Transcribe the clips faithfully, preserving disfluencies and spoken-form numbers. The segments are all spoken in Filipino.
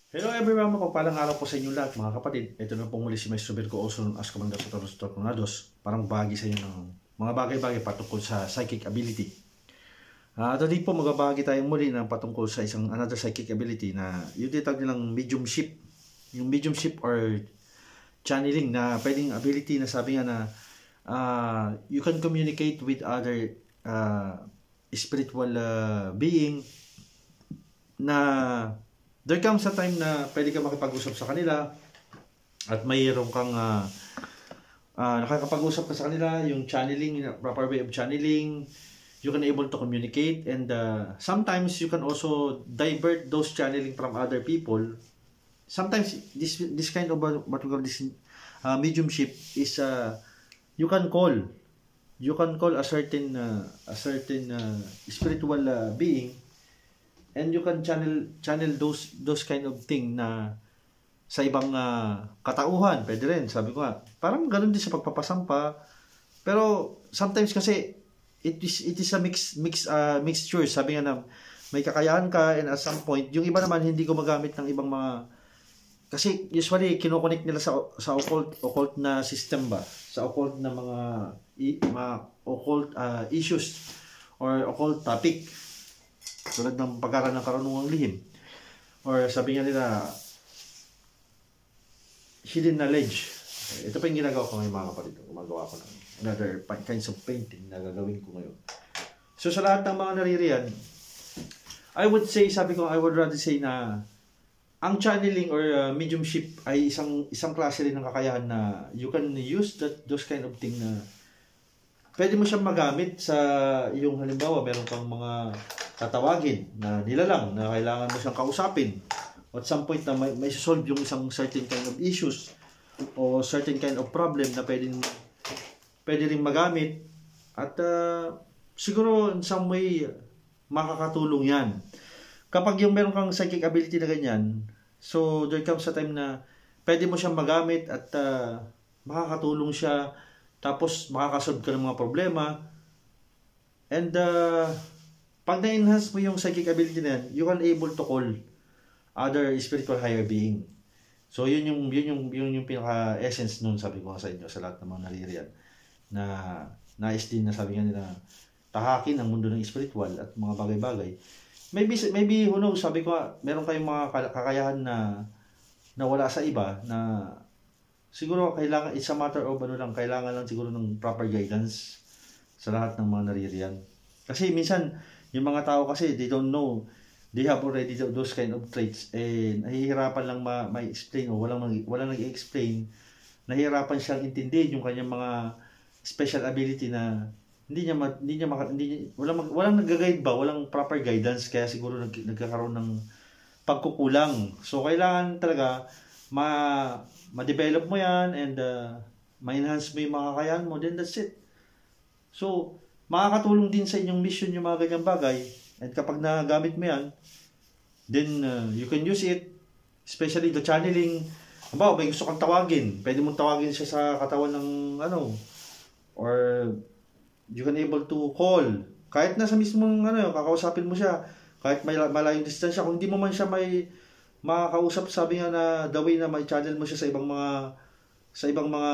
Hello everyone, mapagpalang araw po sa inyo lahat mga kapatid. Ito na pong muli si Maestro Virgo, also known as Commander sa Toros Tornados. Parang bahagi sa inyo ng mga bagay-bagay patungkol sa psychic ability. Uh, today po magbabahagi tayong muli ng patungkol sa isang another psychic ability na yung tinatawag nilang mediumship. Yung mediumship or channeling na pwedeng ability na sabi nga na uh, you can communicate with other uh, spiritual uh, being na there comes a time na pwede ka makipag-usap sa kanila at mayroon kang uh, uh, nakakapag-usap ka sa kanila, yung channeling, proper way of channeling, you can able to communicate, and uh, sometimes you can also divert those channeling from other people. Sometimes this this kind of uh, what we call this uh, mediumship is uh, you can call you can call a certain uh, a certain uh, spiritual uh, being, and you can channel channel those those kind of thing na sa ibang uh, katauhan. Pwede rin, sabi ko nga, parang ganoon din sa pagpapasampa, pero sometimes kasi it is it is a mix mix uh, mixture. Sabi nga na may kakayahan ka, and at some point yung iba naman hindi gumagamit ng ibang mga, kasi usually kinokonek nila sa sa occult occult na system ba, sa occult na mga i, mga occult uh, issues or occult topic, tulad ng pagkaroon ng karunungang lihim, or sabi nga nila hidden knowledge. Ito pa yung ginagawa ko ngayon mga kapatid. Gumagawa ko ng another kinds of painting na gagawin ko ngayon. So sa lahat ng mga naririyan, I would say, sabi ko, I would rather say na ang channeling or uh, mediumship ay isang isang klase rin ng kakayahan na you can use that those kind of thing na pwede mo siyang magamit sa yung halimbawa meron kang mga tatawagin na nilalang na kailangan mo siyang kausapin at some point na may, may solve yung isang certain kind of issues o certain kind of problem na pwede pwede rin magamit, at uh, siguro in some way makakatulong yan kapag yung meron kang psychic ability na ganyan. So there comes a time na pwede mo siyang magamit at uh, makakatulong siya, tapos makakasolve ka ng mga problema, and uh, pag na-enhance mo yung psychic ability na yan, you can able to call other spiritual higher being. So yun yung yun yung yun yung pinaka essence noon, sabi ko sa inyo, sa lahat ng mga naririyan na nais din na sabi nga nila tahakin ang mundo ng spiritual at mga bagay-bagay. Maybe maybe who knows, sabi ko meron kayong mga kakayahan na nawala sa iba na siguro kailangan, it's a matter of ano lang, kailangan lang siguro ng proper guidance sa lahat ng mga naririyan. Kasi minsan yung mga tao kasi they don't know, they have already those kind of traits, eh nahihirapan lang ma-explain o walang walang nag-explain, nahihirapan siyang intindihin yung kanyang mga special ability na hindi niya hindi niya maka, hindi niya, walang walang nag-guide ba, walang proper guidance, kaya siguro nag, nagkakaroon ng pagkukulang. So kailangan talaga ma ma-develop mo yan, and uh, ma-enhance mo yung mga kakayahan mo, then that's it. So makakatulong din sa inyong mission yung mga ganyang bagay, and kapag nagamit mo yan, then uh, you can use it, especially the channeling. Halimbawa, may gusto kang tawagin, pwede mong tawagin siya sa katawan ng ano, or you can able to call kahit nasa mismong ano, kakausapin mo siya kahit may malayong distansya. Kung hindi mo man siya may makakausap, sabi nga na the way na may channel mo siya sa ibang mga sa ibang mga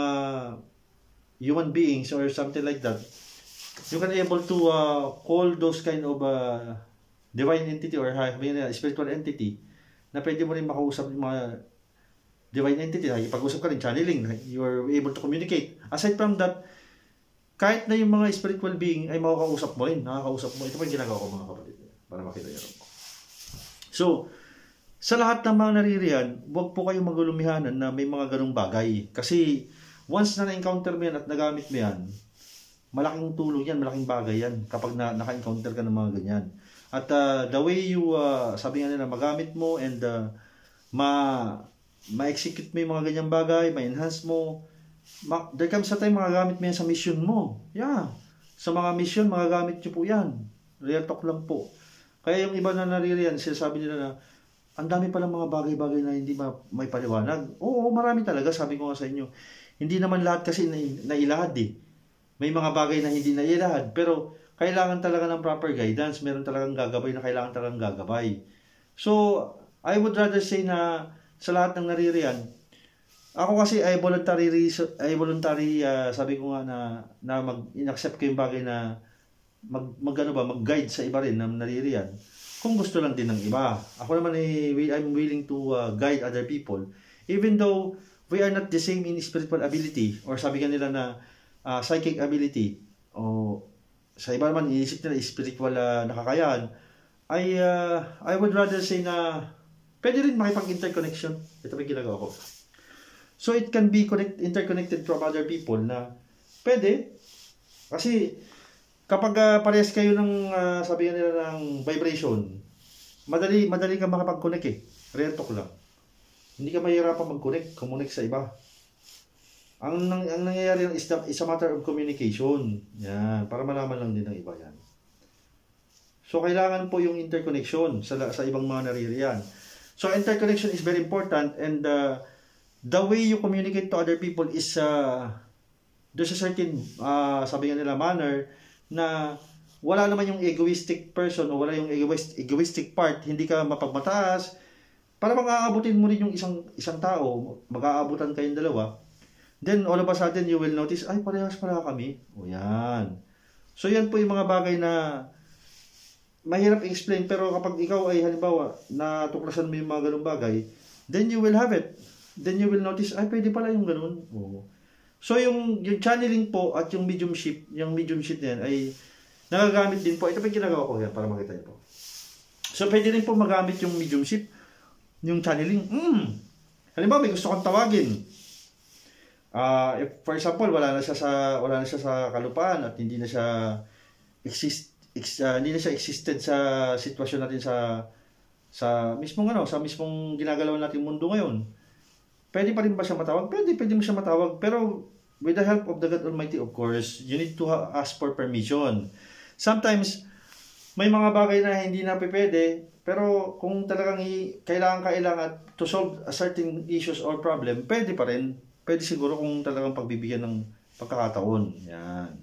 human beings or something like that, you can able to uh, call those kind of uh, divine entity or uh, spiritual entity na pwede mo rin makausap yung mga divine entity. Pag-usap ka rin, channeling, you are able to communicate. Aside from that, kahit na yung mga spiritual being ay makakausap mo rin, nakakausap mo. Ito pa yung ginagawa ko mga kapatid, para makita nyo. So, sa lahat ng mga naririyan, huwag po kayong magulumihanan na may mga ganung bagay. Kasi once na na-encounter mo yan at nagamit mo yan, malaking tulong yan, malaking bagay yan kapag na, naka-encounter ka ng mga ganyan. At uh, the way you, uh, sabi nga nila, magamit mo and uh, ma, ma-execute mo yung mga ganyang bagay, ma-enhance mo, ma, there comes a time magagamit mo yan sa mission mo. Yeah, sa mga mission, magagamit nyo po yan. Real talk lang po. Kaya yung iba na naririyan, sinasabi nila na ang dami palang mga bagay-bagay na hindi ma, may paliwanag. Oo, marami talaga, sabi ko nga sa inyo. Hindi naman lahat kasi na, nailahad eh. May mga bagay na hindi nailahad, pero kailangan talaga ng proper guidance. Meron talagang gagabay na kailangan talagang gagabay. So, I would rather say na sa lahat ng naririyan, ako kasi ay voluntary reason, ay voluntary uh, sabi ko nga na na mag inaccept ko yung bagay na mag, mag ano ba, mag-guide sa iba rin na naririyan. Kung gusto lang din ng iba. Ako naman ay I'm willing to uh, guide other people even though we are not the same in spiritual ability or sabi nga nila na uh, psychic ability o sa iba naman iisip nila spiritual uh, nakakayahan. I uh, I would rather say na pwede rin makipag-interconnection. Ito pa ginagawa ko. So it can be connect, interconnected from other people na pwede. Kasi kapag uh, parehas kayo ng uh, sabihan nila ng vibration, madali madali ka makapag-connect eh. Real talk lang. Hindi ka mahirapan mag-connect, kumonek sa iba. Ang, ang, ang nangyayari is, is a matter of communication. Yan, para malaman lang din ng iba yan. So kailangan po yung interconnection sa, sa ibang mga naririyan. So interconnection is very important and uh, the way you communicate to other people is uh, there's a certain uh, sabi nga nila manner na wala naman yung egoistic person o wala yung egoist, egoistic part, hindi ka mapagmataas para mag-aabutin mo rin yung isang isang tao, mag-aabutan kayong dalawa. Then all of a sudden you will notice ay parehas pala kami. O yan. So yan po yung mga bagay na mahirap i-explain pero kapag ikaw ay halimbawa natuklasan mo yung mga ganung bagay, then you will have it. Then you will notice, ay pwede pala yung ganun. Oo. So yung, yung channeling po at yung mediumship, yung mediumship na yan ay nagagamit din po. Ito pa yung ginagawa ko yan para makita niyo po. So pwede rin po magamit yung mediumship, yung channeling. Mm. Halimbawa may gusto kong tawagin. Uh, if, for example, wala na siya sa wala na siya sa kalupaan at hindi na siya exist Ex, uh, hindi na siya existed sa sitwasyon natin sa sa mismong ano, sa mismong ginagalaw nating mundo ngayon. Pwede pa rin ba siya matawag? Pwede, pwede mo siya matawag. Pero with the help of the God Almighty, of course, you need to ask for permission. Sometimes, may mga bagay na hindi na pwede, pero kung talagang kailangan-kailangan to solve a certain issues or problem, pwede pa rin. Pwede siguro kung talagang pagbibigyan ng pagkakataon. Yan.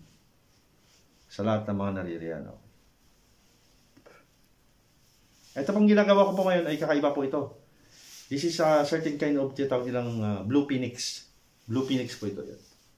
Sa lahat ng mga naririyan. Okay. Ito pong ginagawa ko po ngayon ay kakaiba po ito. This is a certain kind of titawag nilang uh, Blue Phoenix. Blue Phoenix po ito. Yan.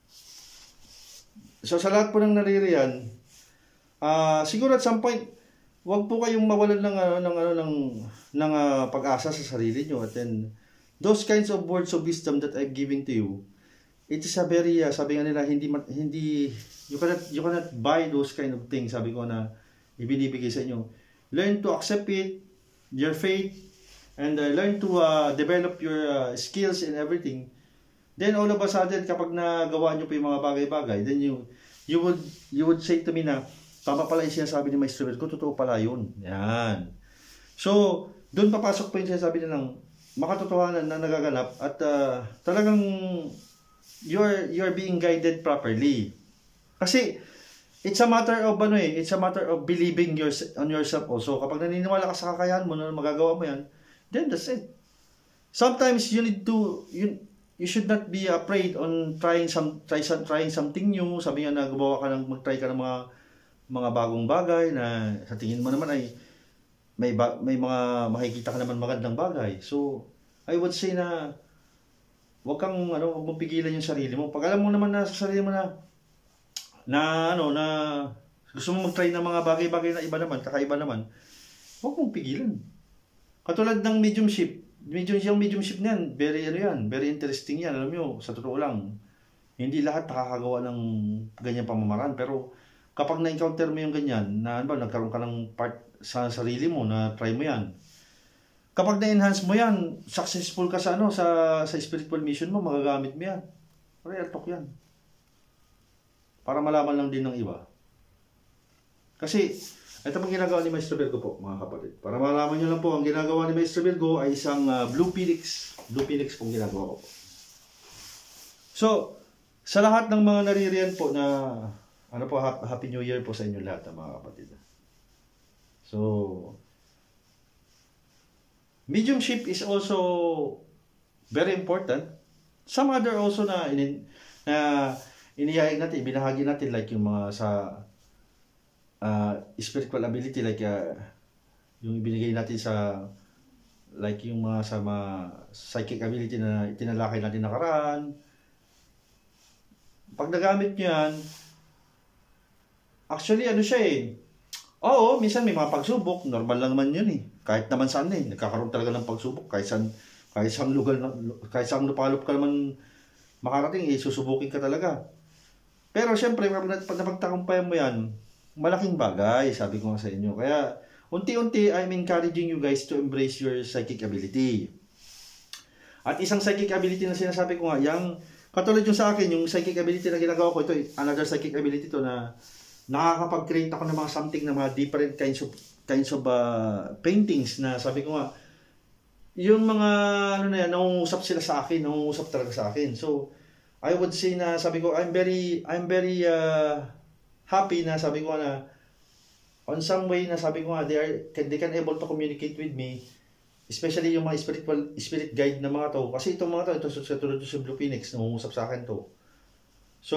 So sa lahat po ng naririyan, uh, siguro at some point, wag po kayong mawalan ng, uh, ng, uh, ng, ng uh, pag-asa sa sarili nyo. At then, those kinds of words of wisdom that I'm giving to you, it is a very, uh, sabi nga nila, hindi, hindi, you cannot, you cannot buy those kind of things, sabi ko na, ibinibigay sa inyo. Learn to accept it, your faith, and uh, learn to uh, develop your uh, skills and everything. Then all of a sudden, kapag nagawa nyo po yung mga bagay-bagay, then you, you would, you would say to me na, tama pala yung sinasabi ni Maestro Virgo, totoo pala yun. Yan. So, doon papasok po yung sinasabi nilang makatotohanan na nagaganap at uh, talagang you're, you're being guided properly. Kasi, it's a matter of ano eh, it's a matter of believing your, on yourself also. Kapag naniniwala ka sa kakayahan mo na magagawa mo yan, then that's it. Sometimes you need to, you, you should not be afraid on trying some try some trying something new. Sabi nga na gumawa ka ng mag-try ka ng mga mga bagong bagay na sa tingin mo naman ay may ba, may mga makikita ka naman magandang bagay. So, I would say na wag kang ano, wag mo pigilan yung sarili mo. Pag alam mo naman na sa sarili mo na na ano na gusto mo mag-try ng mga bagay-bagay na iba naman, kakaiba naman, wag mong pigilan. Katulad ng mediumship, medium yung mediumship niyan, very ano yan, very interesting yan, alam niyo, sa totoo lang. Hindi lahat nakakagawa ng ganyan pamamaraan, pero kapag na-encounter mo yung ganyan, na ano ba, nagkaroon ka ng part sa sarili mo na try mo yan. Kapag na-enhance mo yan, successful ka sa ano, sa sa spiritual mission mo, magagamit mo yan. Real talk yan. Para malaman lang din ng iba. Kasi, ito pang ginagawa ni Maestro Virgo po, mga kapatid. Para malaman nyo lang po, ang ginagawa ni Maestro Virgo ay isang uh, Blue Phoenix. Blue Phoenix pong ginagawa ko po. So, sa lahat ng mga naririyan po na, ano po, Happy New Year po sa inyo lahat, mga kapatid. So, mediumship is also very important. Some other also na, in, na inihayag natin, ibinahagi natin like yung mga sa uh, spiritual ability like uh, yung ibinigay natin sa like yung mga sa mga psychic ability na tinalakay natin nakaraan. Pag nagamit nyo yan, actually ano siya eh, oo, minsan may mga pagsubok, normal lang naman yun eh. Kahit naman saan eh, nagkakaroon talaga ng pagsubok, kahit saan, kahit saan lugar, kahit saan lupalop ka naman makarating, eh, susubukin ka talaga. Pero syempre, pag napagtakumpayan mo yan, malaking bagay, sabi ko nga sa inyo. Kaya, unti-unti, I'm encouraging you guys to embrace your psychic ability. At isang psychic ability na sinasabi ko nga, yung, katulad yung sa akin, yung psychic ability na ginagawa ko, ito, another psychic ability to na nakakapag-create ako ng mga something na mga different kinds of, kinds of uh, paintings na sabi ko nga, yung mga, ano na yan, nangungusap sila sa akin, nangungusap talaga sa akin. So, I would say na, sabi ko, I'm very, I'm very uh, happy na sabi ko na, on some way na sabi ko nga, they, are, they can able to communicate with me, especially yung mga spiritual, spirit guide na mga to. Kasi itong mga to, ito sa tulad to sa Blue Phoenix, nangungusap sa akin to. So,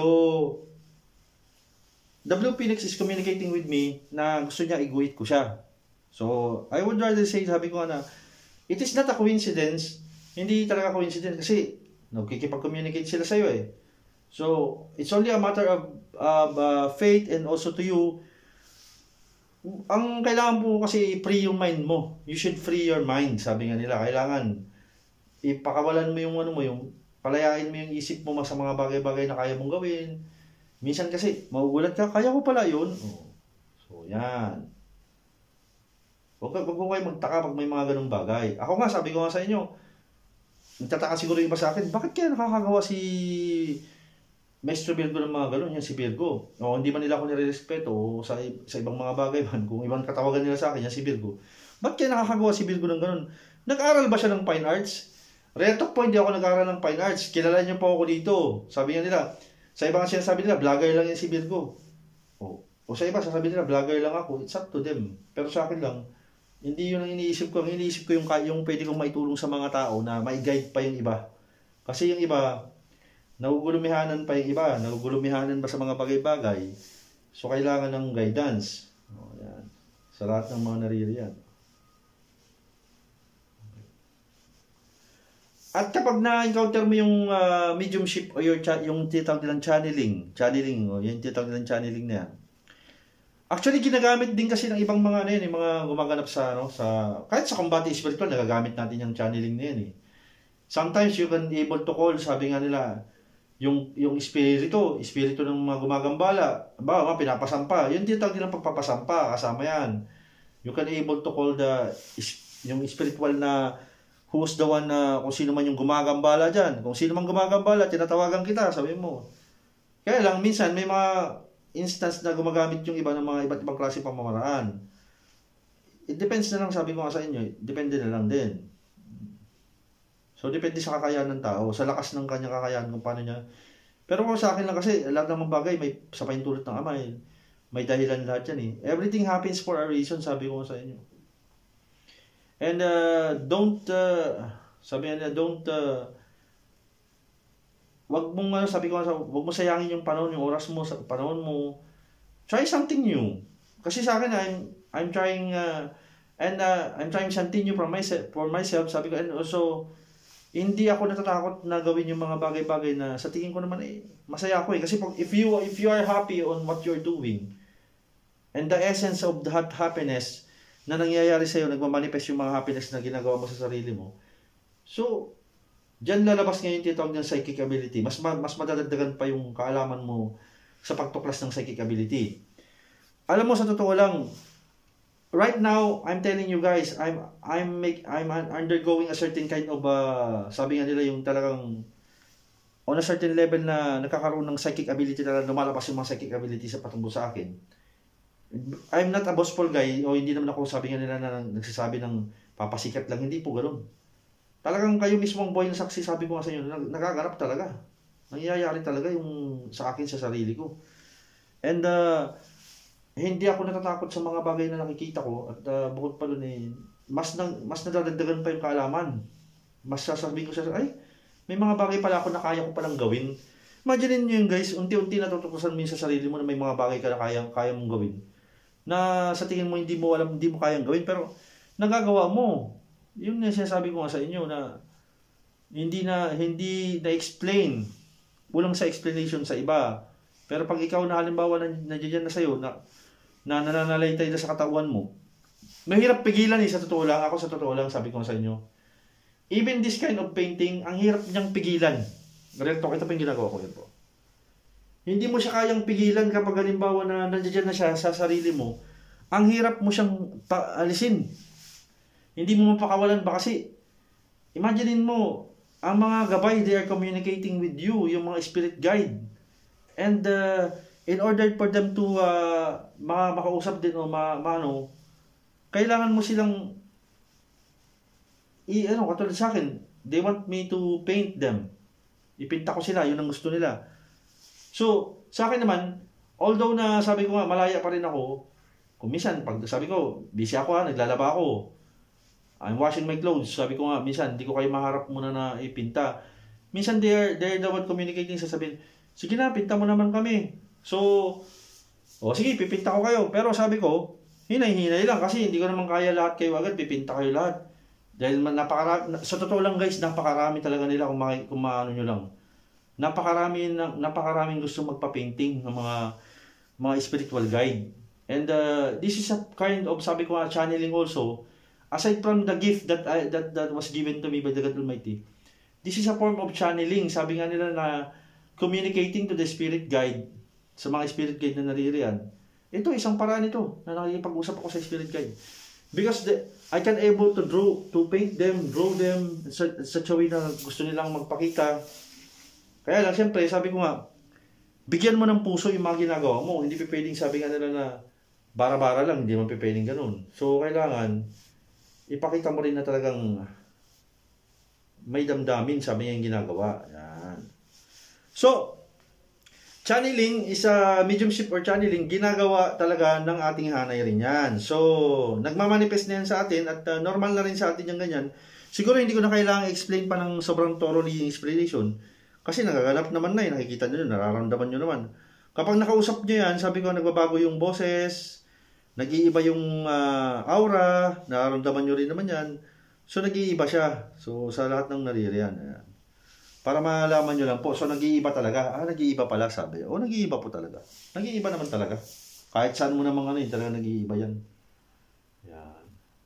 the Blue Phoenix is communicating with me na gusto niya i-guide ko siya. So, I would rather say, sabi ko na, it is not a coincidence, hindi talaga coincidence kasi nagkikipag-communicate sila sa'yo eh. So, it's only a matter of, of uh, faith and also to you. Ang kailangan po kasi free yung mind mo. You should free your mind, sabi nga nila. Kailangan ipakawalan mo yung ano mo, yung palayain mo yung isip mo sa mga bagay-bagay na kaya mong gawin. Minsan kasi, magugulat ka, kaya ko pala yun. Oh. So, yan. Huwag ko kayo magtaka pag may mga ganung bagay. Ako nga, sabi ko nga sa inyo, nagtataka siguro yung iba sa akin, bakit kaya nakakagawa si Maestro Virgo ng mga gano'n, yan si Virgo. O hindi man nila ako nire-respeto o sa, sa ibang mga bagay man, kung ibang katawagan nila sa akin, yan si Virgo. Bakit kaya nakakagawa si Virgo ng gano'n? Nag-aral ba siya ng fine arts? Real talk po, hindi ako nag-aral ng fine arts. Kilala niyo po ako dito. Sabi nga nila, sa ibang sinasabi nila, vlogger lang yan si Virgo. O, o sa iba, sasabi nila, vlogger lang ako. It's up to them. Pero sa akin lang, hindi yun ang iniisip ko. Ang iniisip ko yung, yung pwede kong maitulong sa mga tao na mai-guide pa yung iba. Kasi yung iba, nagugulumihanan pa yung iba, nagugulumihanan ba sa mga bagay-bagay, so kailangan ng guidance. O, yan. Sa lahat ng mga naririyan. At kapag na-encounter mo yung uh, mediumship o yung, yung tinatawag nilang channeling, channeling, o yung tinatawag nilang channeling na yan. Actually, ginagamit din kasi ng ibang mga na yun, yung mga gumaganap sa, ano, sa, kahit sa combate spiritual, nagagamit natin yung channeling na yan eh. Sometimes you can able to call, sabi nga nila, yung yung espiritu, espiritu ng mga gumagambala, ba, mga pinapasampa. Yun tinatawag nilang pagpapasampa, kasama yan. You can able to call the yung spiritual na who's the one na kung sino man yung gumagambala dyan. Kung sino man gumagambala, tinatawagan kita, sabi mo. Kaya lang, minsan may mga instance na gumagamit yung iba ng mga iba't ibang klase pamamaraan. It depends na lang, sabi ko nga sa inyo, depende na lang din. So, depende sa kakayahan ng tao, sa lakas ng kanyang kakayahan kung paano niya. Pero kung sa akin lang kasi, lahat ng mga bagay, may sa paintulot ng Ama, may, may dahilan lahat yan eh. Everything happens for a reason, sabi ko sa inyo. And uh, don't, uh, sabi nga don't, uh, wag mong, ano, sabi ko nga, wag mo sayangin yung panahon, yung oras mo, sa panahon mo. Try something new. Kasi sa akin, I'm, I'm trying, uh, and uh, I'm trying something new for myself, for myself, sabi ko, and also, hindi ako natatakot na gawin yung mga bagay-bagay na sa tingin ko naman eh, masaya ako eh. Kasi pag, if you if you are happy on what you're doing, and the essence of that happiness na nangyayari sa'yo, nagmamanifest yung mga happiness na ginagawa mo sa sarili mo, so, dyan lalabas ngayon yung tinatawag ng psychic ability. Mas, mas madadagdagan pa yung kaalaman mo sa pagtuklas ng psychic ability. Alam mo, sa totoo lang, right now, I'm telling you guys, I'm I'm make I'm undergoing a certain kind of uh, sabi nga nila yung talagang on a certain level na nakakaroon ng psychic ability na lumalabas yung mga psychic ability sa patungkol sa akin. I'm not a boastful guy o hindi naman ako sabi nga nila na nagsasabi ng papasikat lang, hindi po ganoon. Talagang kayo mismo ang buhay na saksi, sabi ko nga sa inyo, nagaganap talaga. Nangyayari talaga yung sa akin sa sarili ko. And uh, hindi ako natatakot sa mga bagay na nakikita ko at uh, bukod pa doon eh, mas, nang, mas nadadagdagan pa yung kaalaman. Mas sasabihin ko sa ay, may mga bagay pala ako na kaya ko palang gawin. Imagine niyo yung guys, unti-unti natutuklasan mo sa sarili mo na may mga bagay ka na kaya, kaya mong gawin. Na sa tingin mo hindi mo alam, hindi mo kayang gawin, pero nagagawa mo. Yun na sinasabi ko nga sa inyo na hindi na hindi na-explain. Kulang sa explanation sa iba. Pero pag ikaw na halimbawa na nandiyan na sa'yo, na, na nananalaytay na sa katawan mo, mahirap pigilan eh, sa totoo lang. Ako sa totoo lang, sabi ko sa inyo. Even this kind of painting, ang hirap niyang pigilan. Ganito, ito pa yung ginagawa ko yun po. Hindi mo siya kayang pigilan kapag halimbawa na nandiyan na siya sa sarili mo. Ang hirap mo siyang alisin. Hindi mo mapakawalan ba kasi? Imaginein mo, ang mga gabay, they are communicating with you, yung mga spirit guide. And uh, in order for them to uh, makausap din o ma, ma ano, kailangan mo silang i ano katulad sa akin, they want me to paint them. Ipinta ko sila, yun ang gusto nila. So, sa akin naman, although na sabi ko nga malaya pa rin ako, kung minsan pag sabi ko, busy ako ha, naglalaba ako. I'm washing my clothes. Sabi ko nga, minsan hindi ko kayo maharap muna na ipinta. Minsan they are, they are the one communicating, sasabihin, sige na, pinta mo naman kami. So, o sige, pipinta ko kayo. Pero sabi ko, hinay-hinay lang kasi hindi ko naman kaya lahat kayo agad, pipinta kayo lahat. Dahil napakarami, sa totoo lang guys, napakarami talaga nila kung, maki, kung maano nyo lang. Napakarami, napakaraming gusto magpa-painting ng mga mga spiritual guide. And uh, this is a kind of, sabi ko nga, channeling also. Aside from the gift that, I, that that was given to me by the God Almighty, this is a form of channeling. Sabi nga nila na communicating to the spirit guide, sa mga spirit guide na naririyan. Ito, isang paraan ito na nakikipag-usap ako sa spirit guide. Because the, I can able to draw, to paint them, draw them sa such a way na gusto nilang magpakita. Kaya lang, siyempre, sabi ko nga, bigyan mo ng puso yung mga ginagawa mo. Hindi pwedeng sabi nga nila na bara-bara lang, hindi mo pwedeng ganun. So, kailangan, ipakita mo rin na talagang may damdamin, sabi niya yung ginagawa. Yan. So, channeling is a mediumship or channeling, ginagawa talaga ng ating hanay rin yan. So, nagmamanifest na yan sa atin at uh, normal na rin sa atin yung ganyan. Siguro hindi ko na kailangan explain pa ng sobrang thoroughly explanation kasi nagaganap naman na yun, nakikita nyo yun, nararamdaman nyo naman. Kapag nakausap nyo yan, sabi ko nagbabago yung boses, nag-iiba yung uh, aura, nararamdaman nyo rin naman yan. So, nag-iiba siya. So, sa lahat ng naririyan. Ayan. Para malaman nyo lang po. So, nag-iiba talaga. Ah, nag-iiba pala, sabi. O, nag-iiba po talaga. Nag-iiba naman talaga. Kahit saan mo naman ano, talaga nag-iiba yan. Yan.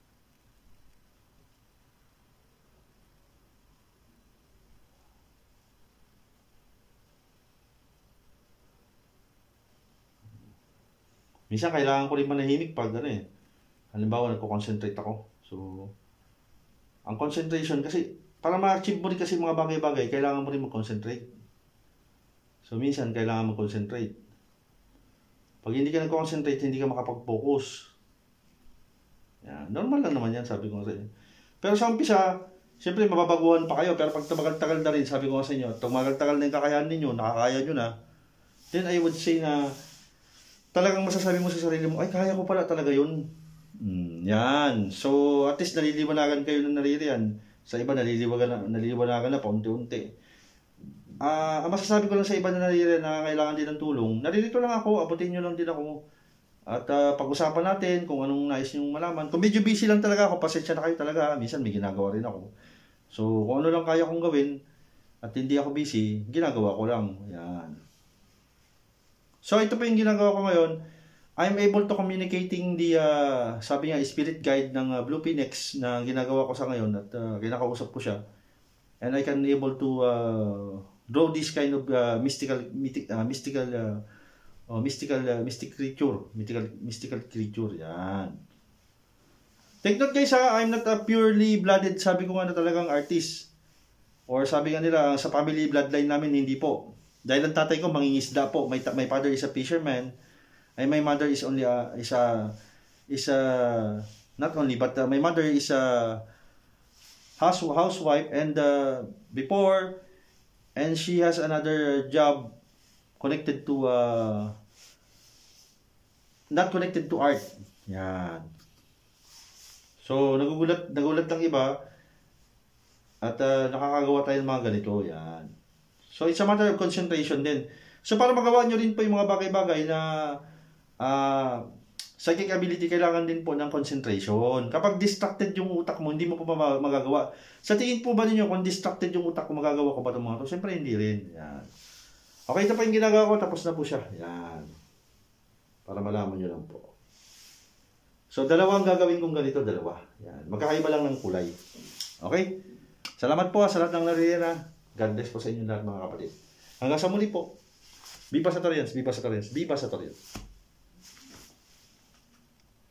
Minsan, kailangan ko rin manahimik pag ano eh. Halimbawa, nagko-concentrate ako. So, ang concentration kasi, para ma-achieve mo rin kasi mga bagay-bagay, kailangan mo rin mag-concentrate. So, minsan, kailangan mag-concentrate. Pag hindi ka nag-concentrate, hindi ka makapag-focus. Yan. Normal lang naman yan, sabi ko sa inyo. Pero sa umpisa, siyempre, mababaguhan pa kayo. Pero pag tumagal-tagal na rin, sabi ko sa inyo, tumagal-tagal na yung kakayahan ninyo, nakakaya nyo na, then I would say na, talagang masasabi mo sa sarili mo, ay, kaya ko pala talaga yun. Mm, yan. So, at least naliliwanagan kayo ng naririyan. Sa iba, naliliwanagan na, naliliwanagan na paunti-unti. Uh, ang masasabi ko lang sa iba na naririyan na kailangan din ng tulong, naririto lang ako, abutin nyo lang din ako. At uh, pag-usapan natin kung anong nais nyo malaman. Kung medyo busy lang talaga ako, pasensya na kayo talaga. Minsan may ginagawa rin ako. So, kung ano lang kaya kong gawin, at hindi ako busy, ginagawa ko lang. Yan. So, ito pa yung ginagawa ko ngayon. I'm able to communicating the, uh, sabi nga, spirit guide ng uh, Blue Phoenix na ginagawa ko sa ngayon at uh, kinakausap ko siya. And I can able to uh, draw this kind of uh, mystical, mythic, uh, mystical, uh, uh, mystical, uh, mystic creature. Mystical, mystical creature. Yan. Take note guys ha, I'm not a purely blooded, sabi ko nga na talagang artist. Or sabi nga nila, sa family bloodline namin, hindi po. Dahil ang tatay ko mangingisda po, my, my father is a fisherman, and my mother is only a, is a, is a, not only, but uh, my mother is a house, housewife, and uh, before, and she has another job connected to, uh, not connected to art. Yan. So, nagugulat, nagulat lang iba, at uh, nakakagawa tayo ng mga ganito. Yan. So, it's a matter of concentration din. So, para magawa nyo rin po yung mga bagay-bagay na uh, Psychic ability kailangan din po ng concentration. Kapag distracted yung utak mo, hindi mo po pa magagawa. Sa tingin po ba ninyo, kung distracted yung utak ko, magagawa ko ba itong mga ito? Siyempre, hindi rin. Yan. Okay, ito pa yung ginagawa ko, tapos na po siya. Yan. Para malaman nyo lang po. So, dalawa ang gagawin kong ganito, dalawa. Yan. Magkakaiba lang ng kulay. Okay? Salamat po sa lahat ng naririyan. God bless po sa inyo lahat mga kapatid. Hanggang sa muli po. Viva Satorians, Viva Satorians, Viva Satorians.